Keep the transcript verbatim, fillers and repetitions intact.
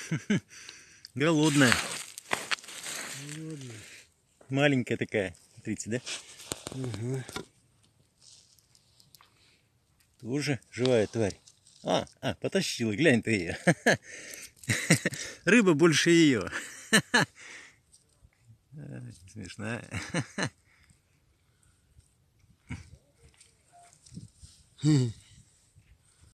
Голодная. Голодная. Маленькая такая. Смотрите, да? Угу. Тоже живая тварь. А, а, потащила, глянь ты ее. Рыба больше ее. Смешная.